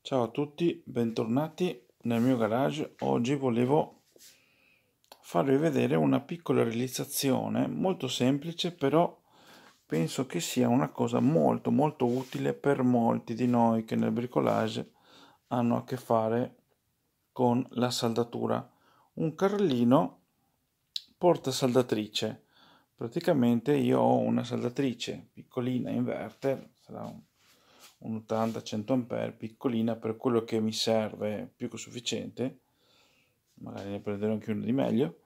Ciao a tutti, bentornati nel mio garage. Oggi volevo farvi vedere una piccola realizzazione molto semplice, però penso che sia una cosa molto utile per molti di noi che nel bricolage hanno a che fare con la saldatura. Un carrellino porta saldatrice. Praticamente io ho una saldatrice piccolina inverter, sarà un 80-100 A, piccolina per quello che mi serve, più che sufficiente, magari ne prenderò anche una di meglio,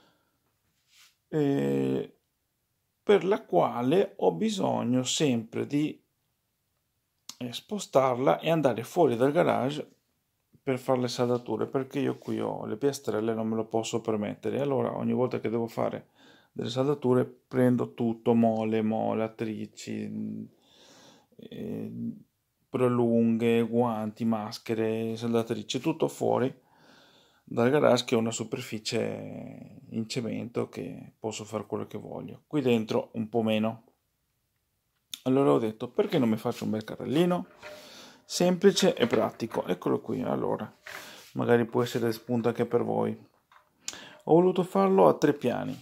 per la quale ho bisogno sempre di spostarla e andare fuori dal garage per fare le saldature, perché io qui ho le piastrelle, non me lo posso permettere. Allora ogni volta che devo fare delle saldature prendo tutto, mole, attrici, eh, prolunghe, guanti, maschere, saldatrici, tutto fuori dal garage, che è una superficie in cemento che posso fare quello che voglio. Qui dentro un po' meno. Allora ho detto, perché non mi faccio un bel carrellino? Semplice e pratico. Eccolo qui, allora. Magari può essere spunto anche per voi. Ho voluto farlo a 3 piani.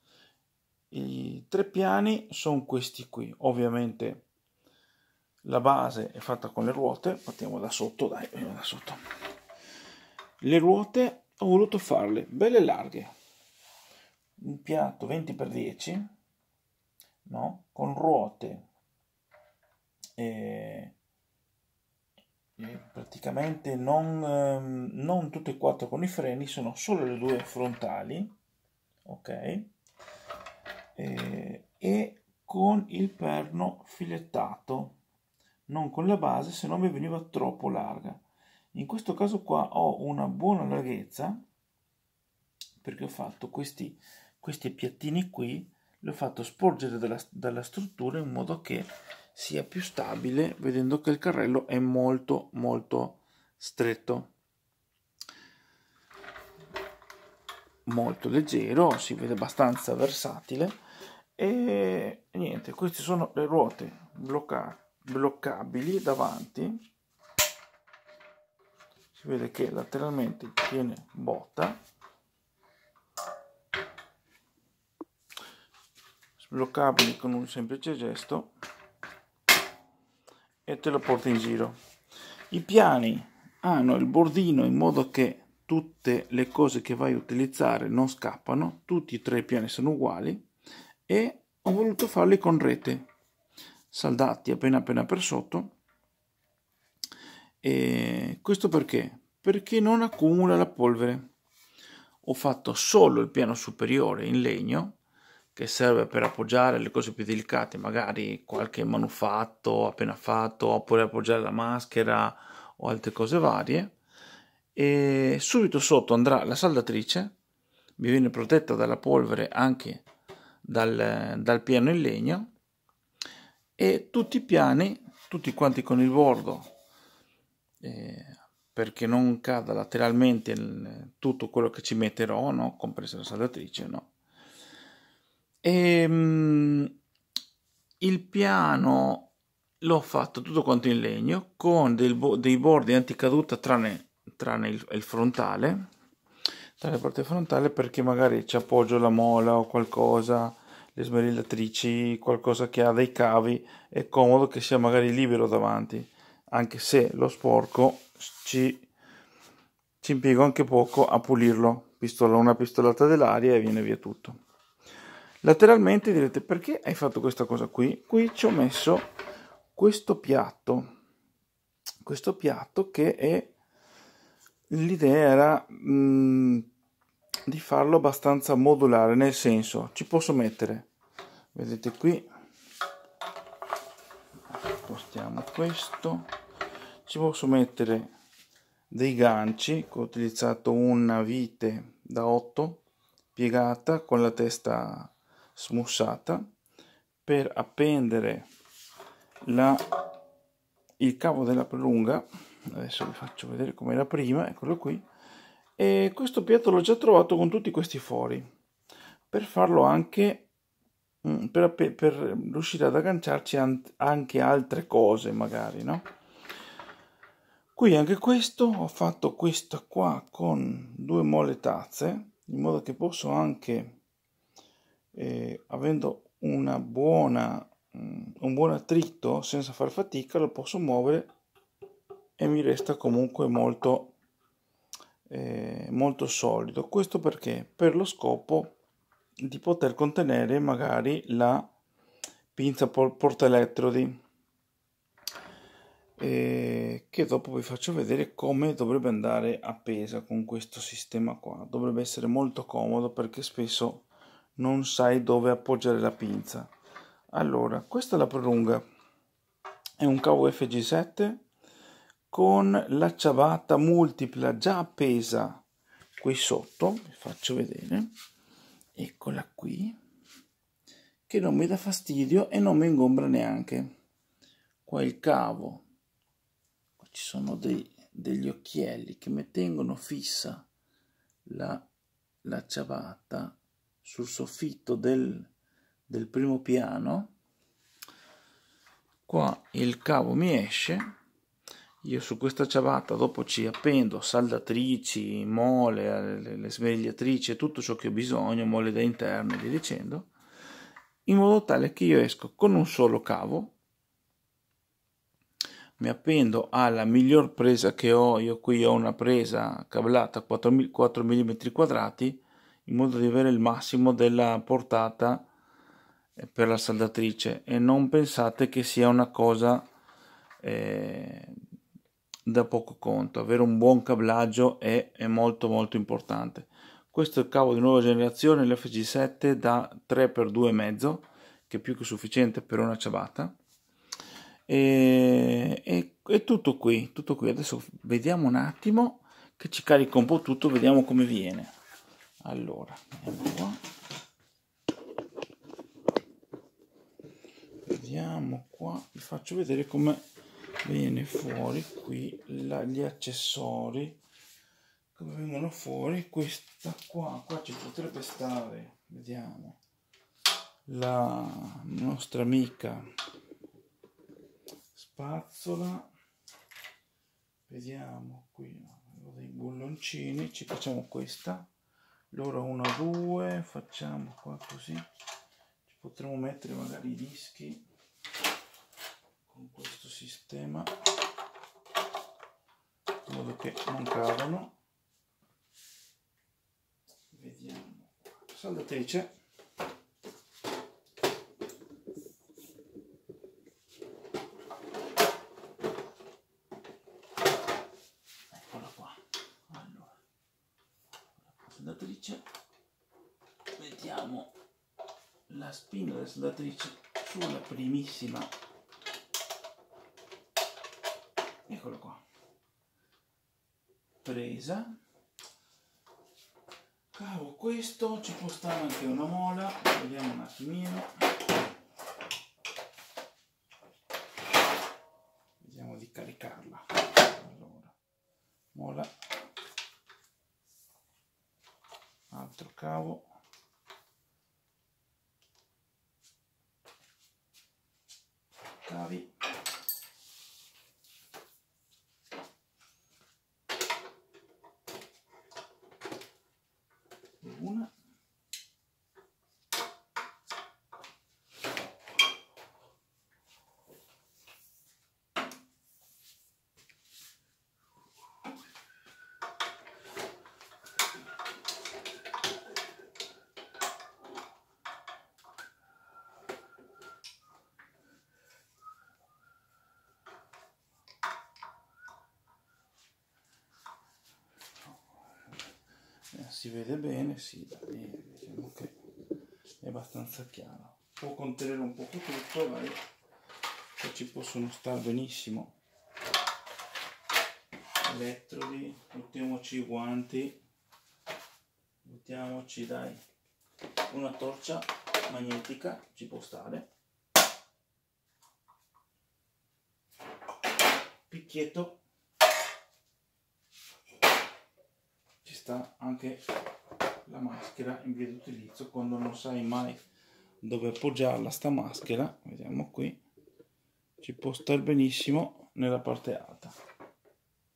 I 3 piani sono questi qui. Ovviamente la base è fatta con le ruote. Partiamo da sotto, dai, da sotto. Le ruote ho voluto farle belle larghe. Un piatto 20x10, no? Con ruote praticamente non tutte e quattro con i freni, sono solo le due frontali, ok? E con il perno filettato, non con la base, se no mi veniva troppo larga. In questo caso qua ho una buona larghezza, perché ho fatto questi piattini qui, li ho fatto sporgere dalla struttura in modo che sia più stabile, vedendo che il carrello è molto stretto, molto leggero, si vede abbastanza versatile. E niente, queste sono le ruote bloccabili davanti. Si vede che lateralmente tiene botta, sbloccabili con un semplice gesto, e te lo porti in giro. I piani hanno il bordino in modo che tutte le cose che vai a utilizzare non scappano, tutti e tre i piani sono uguali, e ho voluto farli con rete, saldati appena per sotto. E questo perché? Perché non accumula la polvere. Ho fatto solo il piano superiore in legno, che serve per appoggiare le cose più delicate, magari qualche manufatto appena fatto, oppure appoggiare la maschera o altre cose varie. E subito sotto andrà la saldatrice, mi viene protetta dalla polvere anche dal piano in legno, e tutti i piani, tutti quanti con il bordo, perché non cada lateralmente tutto quello che ci metterò, no? Compresa la saldatrice, no? Il piano l'ho fatto tutto quanto in legno con dei bordi anticaduta tranne il frontale, tra la parte frontale, perché magari ci appoggio la mola o qualcosa, le smerigliatrici, qualcosa che ha dei cavi, è comodo che sia magari libero davanti, anche se lo sporco ci impiego anche poco a pulirlo. Una pistolata dell'aria e viene via tutto. Lateralmente direte, perché hai fatto questa cosa qui? Qui ci ho messo questo piatto che è, l'idea era di farlo abbastanza modulare, nel senso, ci posso mettere, vedete qui, spostiamo questo, ci posso mettere dei ganci, ho utilizzato una vite da 8 piegata con la testa smussata per appendere il cavo della prolunga. Adesso vi faccio vedere come era prima, eccolo qui. E questo piatto l'ho già trovato con tutti questi fori, per farlo anche per riuscire ad agganciarci anche altre cose, magari, no? Qui anche questo, ho fatto questa qua con 2 mole tazze, in modo che posso anche, avendo un buon attrito, senza far fatica, lo posso muovere e mi resta comunque molto solido. Questo perché? Per lo scopo di poter contenere magari la pinza porta elettrodi, che dopo vi faccio vedere come dovrebbe andare appesa con questo sistema qua. Dovrebbe essere molto comodo perché spesso non sai dove appoggiare la pinza. Allora, questa è la prolunga, è un cavo FG7 con la ciabatta multipla già appesa qui sotto, vi faccio vedere, eccola qui, che non mi dà fastidio e non mi ingombra neanche. Qua il cavo, qua ci sono degli occhielli che mi tengono fissa la ciabatta sul soffitto del primo piano. Qua il cavo mi esce, io su questa ciabatta dopo ci appendo saldatrici, mole, le svegliatrici e tutto ciò che ho bisogno, mole da interno e via dicendo, in modo tale che io esco con un solo cavo, mi appendo alla miglior presa che ho. Io qui ho una presa cablata 4 mm quadrati, in modo di avere il massimo della portata per la saldatrice, e non pensate che sia una cosa da poco conto. Avere un buon cablaggio è molto molto importante. Questo è il cavo di nuova generazione, l'FG7 da 3x2,5, che è più che sufficiente per una ciabatta. È tutto qui, tutto qui. Adesso vediamo un attimo che ci carica un po' tutto, vediamo come viene. Allora, vediamo qua, vi faccio vedere come viene fuori qui gli accessori, come vengono fuori. Questa qua ci potrebbe stare, vediamo, la nostra amica spazzola, vediamo qui dei bulloncini, ci facciamo questa, loro 1 2, facciamo qua così, ci potremo mettere magari i dischi con questo sistema in modo che non cadano. Vediamo, saldatrice, eccola qua. Allora, la saldatrice, mettiamo la spina della saldatrice sulla primissima, eccola qua, presa. Cavo, questo ci può stare anche una mola, vediamo un attimino, vediamo di caricarla. Allora, mola, altro cavo, cavi, una, si vede bene, sì, diciamo che è abbastanza chiaro, può contenere un po' tutto, vai, che ci possono stare benissimo elettrodi, mettiamoci i guanti, mettiamoci, dai, una torcia magnetica, ci può stare, picchietto, ci sta anche la maschera in via d'utilizzo quando non sai mai dove appoggiarla sta maschera, vediamo qui, ci può stare benissimo nella parte alta.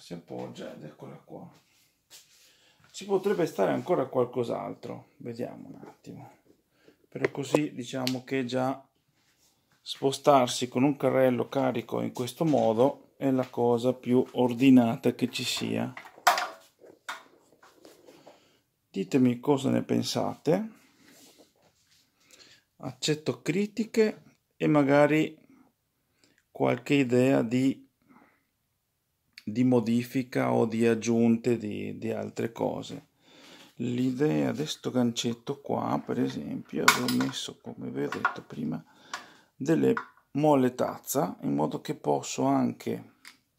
si appoggia ed eccola qua. Ci potrebbe stare ancora qualcos'altro, vediamo un attimo, però così diciamo che già spostarsi con un carrello carico in questo modo è la cosa più ordinata che ci sia. Ditemi cosa ne pensate, accetto critiche e magari qualche idea di modifica o di aggiunte di altre cose. L'idea di sto gancetto qua, per esempio, avevo messo, come vi ho detto prima, delle molle tazza, in modo che posso anche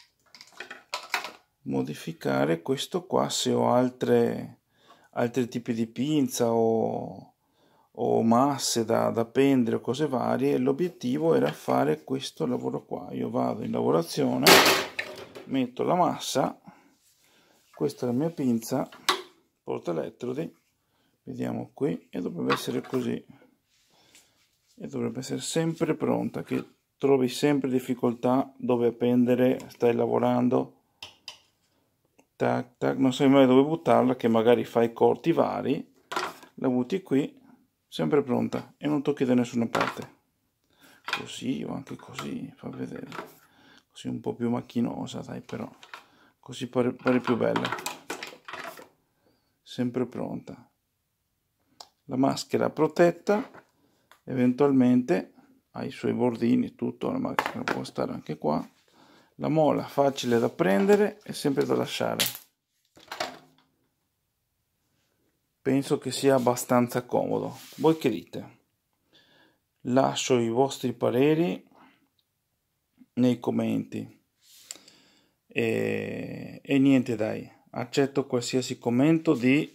modificare questo qua se ho altri tipi di pinza o masse da pendere o cose varie. L'obiettivo era fare questo lavoro qua. Io vado in lavorazione, metto la massa, questa è la mia pinza porta elettrodi, vediamo qui, e dovrebbe essere così, e dovrebbe essere sempre pronta, che trovi sempre difficoltà dove appendere, stai lavorando, tac tac, non sai mai dove buttarla, che magari fai corti vari, la butti qui, sempre pronta e non tocchi da nessuna parte. Così o anche così, fa vedere, così un po' più macchinosa, dai, però così pare più bella, sempre pronta. La maschera protetta, eventualmente ha i suoi bordini, tutto, la maschera può stare anche qua. La mola facile da prendere e sempre da lasciare. Penso che sia abbastanza comodo. Voi che dite? Lascio i vostri pareri nei commenti. E niente, dai, accetto qualsiasi commento di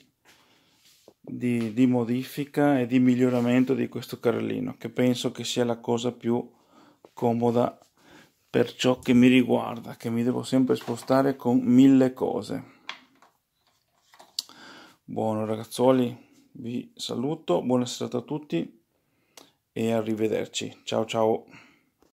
modifica e di miglioramento di questo carrellino, che penso che sia la cosa più comoda per ciò che mi riguarda, che mi devo sempre spostare con 1000 cose. Buono ragazzuoli, vi saluto, buona serata a tutti e arrivederci, ciao ciao.